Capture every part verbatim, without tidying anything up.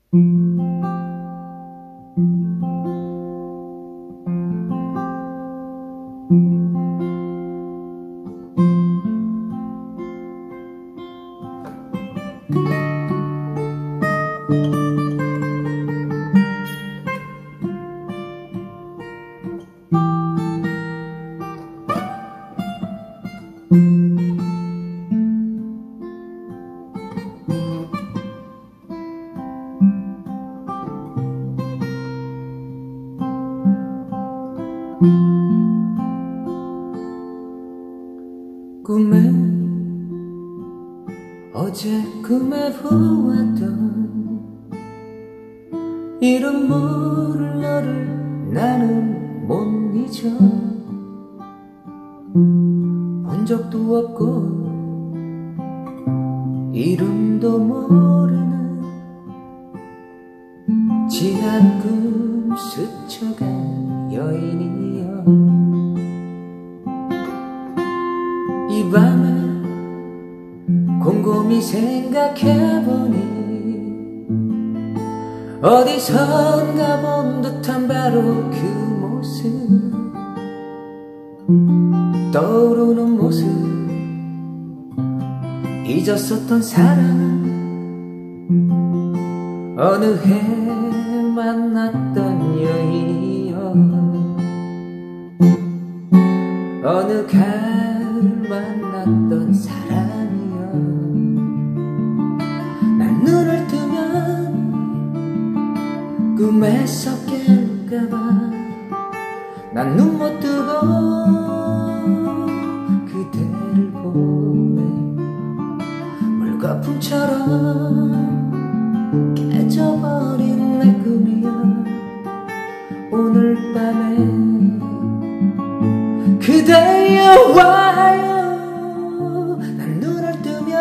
꿈에 어제 꿈에 보았던 이름 모를 너를 나는 못 잊어. 본 적도 없고 이름도 모르는 지난 꿈 스쳐간 여인이여. 이 밤에 곰곰이 생각해보니 어디선가 본 듯한 바로 그 모습, 떠오르는 모습, 잊었었던 사람, 어느 해 만났던 여인이여. 어느 가을 만났던 사람이여. 난 눈을 뜨면 꿈에서 깰까봐 난 눈 못 뜨고 그대를 보네. 물거품처럼 깨져버린 내 꿈이여. 오늘 밤에 그대여 와요. 난 눈을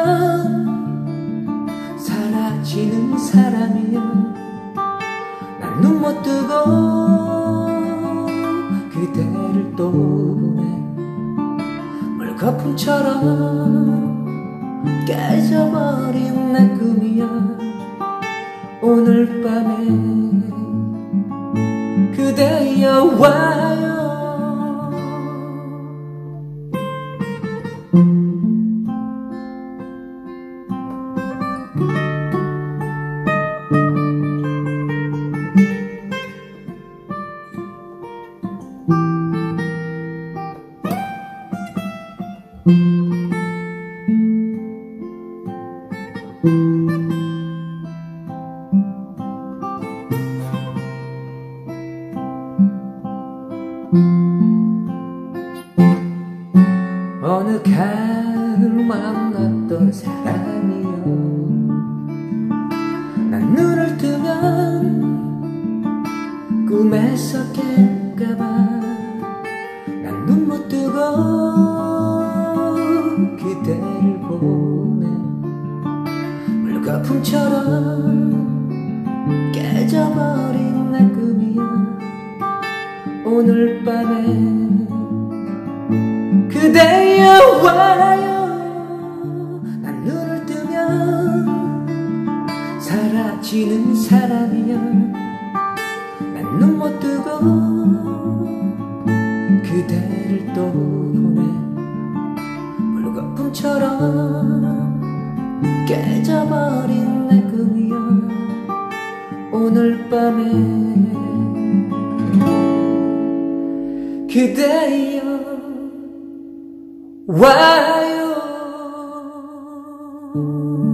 뜨면 사라지는 사람이여. 난 눈 못 뜨고 그대를 또 보네. 물거품처럼 깨져버린 내 꿈이여. 오늘 밤에 그대여 와요. 어느 가을 만났던 사람이여. 난 눈을 뜨면 꿈에서 깰까봐 난 눈 못 뜨고 그대를 보네. 물거품처럼 깨져버린 내 꿈이여. 오늘 밤에 그대여 와요. 난 눈을 뜨면 사라지는 사람이여. 난 눈 못 뜨고 그대를 또 보네. 물거품처럼 깨져버린 내 꿈이여. 오늘 밤에 그대여 와요.